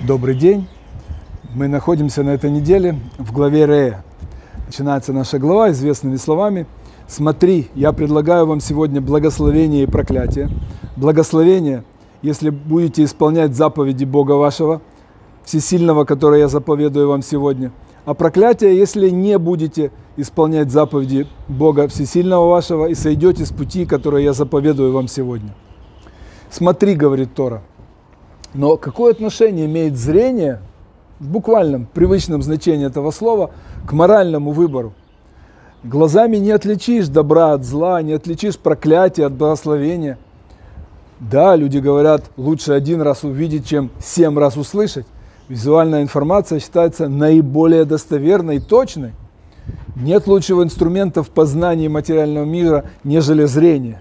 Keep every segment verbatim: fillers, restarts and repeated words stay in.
Добрый день! Мы находимся на этой неделе в главе Рея. Начинается наша глава известными словами: «Смотри, я предлагаю вам сегодня благословение и проклятие. Благословение, если будете исполнять заповеди Бога вашего, Всесильного, которые я заповедую вам сегодня. А проклятие, если не будете исполнять заповеди Бога Всесильного вашего и сойдете с пути, которые я заповедую вам сегодня». Смотри, говорит Тора. Но какое отношение имеет зрение, в буквальном, привычном значении этого слова, к моральному выбору? Глазами не отличишь добра от зла, не отличишь проклятия от благословения. Да, люди говорят, лучше один раз увидеть, чем семь раз услышать. Визуальная информация считается наиболее достоверной и точной. Нет лучшего инструмента в познании материального мира, нежели зрение.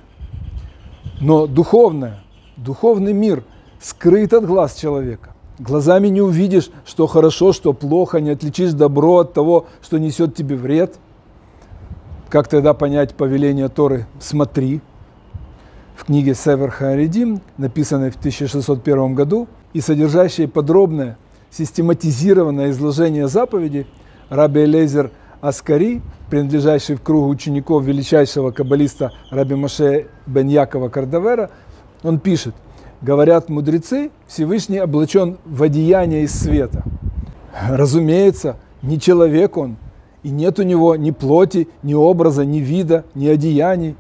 Но духовное, духовный мир скрыт от глаз человека. Глазами не увидишь, что хорошо, что плохо, не отличишь добро от того, что несет тебе вред. Как тогда понять повеление Торы «Смотри»? В книге Сефер Харедим, написанной в тысяча шестьсот первом году и содержащей подробное, систематизированное изложение заповедей, Раби Элиэзер Аскари, принадлежащий в кругу учеников величайшего каббалиста Раби Моше бен Якова Кардавера, он пишет: говорят мудрецы, Всевышний облачен в одеяние из света. Разумеется, не человек он, и нет у него ни плоти, ни образа, ни вида, ни одеяний.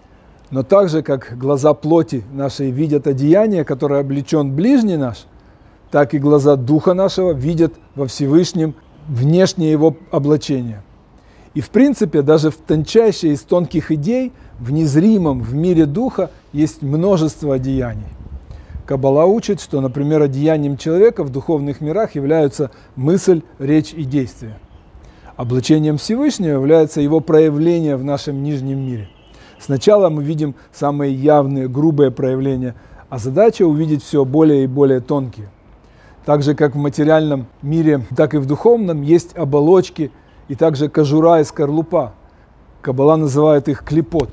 Но так же, как глаза плоти нашей видят одеяние, которое облечен ближний наш, так и глаза духа нашего видят во Всевышнем внешнее его облачение. И в принципе, даже в тончайшей из тонких идей, в незримом, в мире духа есть множество одеяний. Каббала учит, что, например, одеянием человека в духовных мирах являются мысль, речь и действие. Облачением Всевышнего является его проявление в нашем нижнем мире. Сначала мы видим самые явные, грубые проявления, а задача увидеть все более и более тонкие. Так же, как в материальном мире, так и в духовном есть оболочки, и также кожура и скорлупа. Каббала называет их клипот.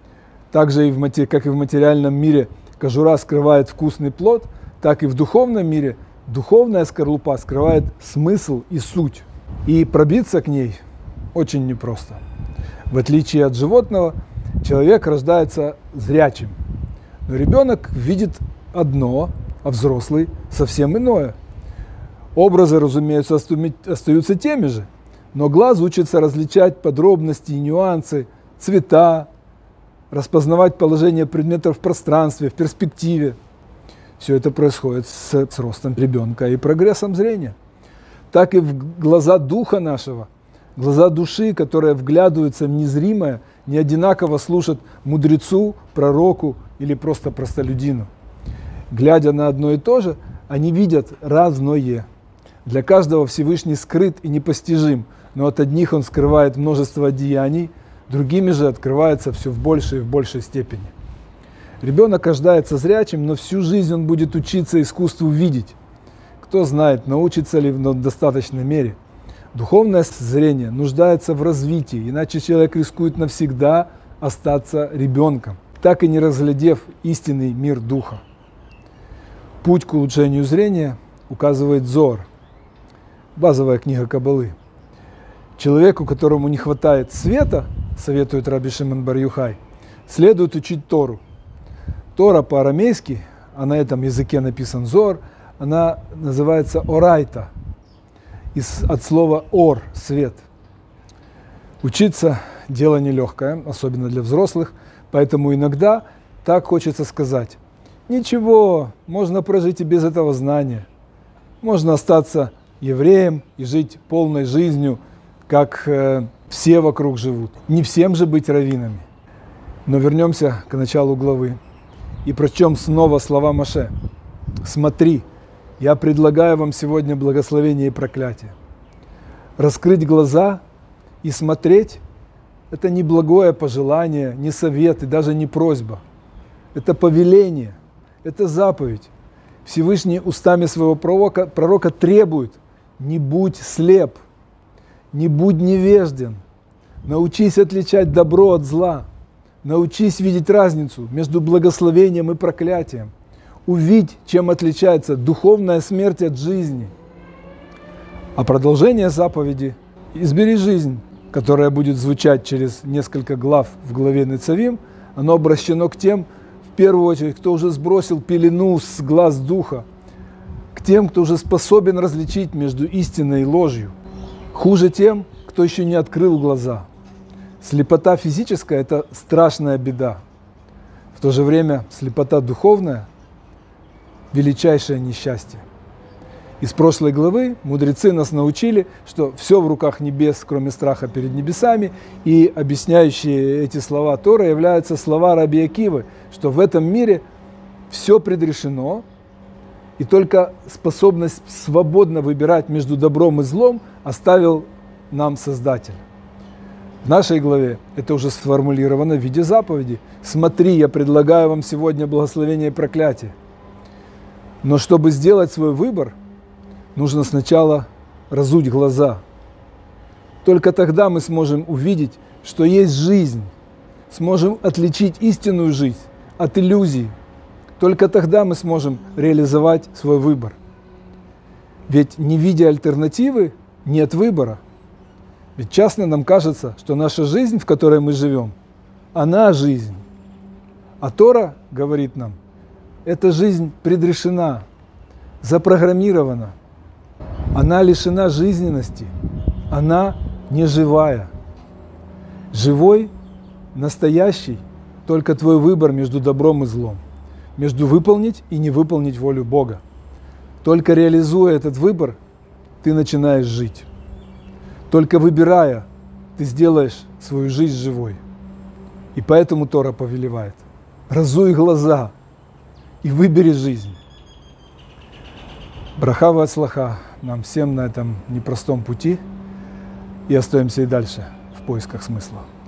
Также, и в, как и в материальном мире, кожура скрывает вкусный плод, так и в духовном мире духовная скорлупа скрывает смысл и суть. И пробиться к ней очень непросто. В отличие от животного, человек рождается зрячим. Но ребенок видит одно, а взрослый совсем иное. Образы, разумеется, остаются теми же, но глаз учится различать подробности и нюансы, цвета, распознавать положение предметов в пространстве, в перспективе. Все это происходит с, с ростом ребенка и прогрессом зрения. Так и в глаза духа нашего, глаза души, которые вглядываются в незримое, не одинаково служат мудрецу, пророку или просто простолюдину. Глядя на одно и то же, они видят разное. Для каждого Всевышний скрыт и непостижим, но от одних он скрывает множество деяний, другими же открывается все в большей и в большей степени. Ребенок рождается зрячим, но всю жизнь он будет учиться искусству видеть. Кто знает, научится ли в достаточной мере. Духовное зрение нуждается в развитии, иначе человек рискует навсегда остаться ребенком, так и не разглядев истинный мир духа. Путь к улучшению зрения указывает Зоар, базовая книга Каббалы. Человеку, которому не хватает света, советует Раби Шимон бар Йохай, следует учить Тору. Тора по-арамейски, а на этом языке написан Зоар, она называется орайта, из, от слова ор, свет. Учиться дело нелегкое, особенно для взрослых, поэтому иногда так хочется сказать: ничего, можно прожить и без этого знания. Можно остаться евреем и жить полной жизнью, как э, все вокруг живут. Не всем же быть раввинами. Но вернемся к началу главы и прочтем снова слова Моше. «Смотри, я предлагаю вам сегодня благословение и проклятие». Раскрыть глаза и смотреть – это не благое пожелание, не совет и даже не просьба. Это повеление, это заповедь. Всевышний устами своего пророка, пророка требует: не будь слеп, не будь невежден, научись отличать добро от зла, научись видеть разницу между благословением и проклятием. увидь, чем отличается духовная смерть от жизни. А продолжение заповеди «Избери жизнь», которая будет звучать через несколько глав в главе Ницавим, оно обращено к тем, в первую очередь, кто уже сбросил пелену с глаз духа, к тем, кто уже способен различить между истиной и ложью. Хуже тем, кто еще не открыл глаза. Слепота физическая – это страшная беда. В то же время слепота духовная – величайшее несчастье. Из прошлой главы мудрецы нас научили, что все в руках небес, кроме страха перед небесами, и объясняющие эти слова Торы являются слова Раби Акивы, что в этом мире все предрешено, и только способность свободно выбирать между добром и злом оставил нам Создатель. В нашей главе это уже сформулировано в виде заповеди. «Смотри, я предлагаю вам сегодня благословение и проклятие». Но чтобы сделать свой выбор, нужно сначала разуть глаза. Только тогда мы сможем увидеть, что есть жизнь, сможем отличить истинную жизнь от иллюзий. Только тогда мы сможем реализовать свой выбор. Ведь не видя альтернативы, нет выбора. Ведь часто нам кажется, что наша жизнь, в которой мы живем, она жизнь. А Тора говорит нам, эта жизнь предрешена, запрограммирована. Она лишена жизненности, она не живая. Живой, настоящий, только твой выбор между добром и злом, между выполнить и не выполнить волю Бога. Только реализуя этот выбор, ты начинаешь жить. Только выбирая, ты сделаешь свою жизнь живой. И поэтому Тора повелевает: разуй глаза и выбери жизнь. Браха ва-ацлаха нам всем на этом непростом пути, и остаемся и дальше в поисках смысла.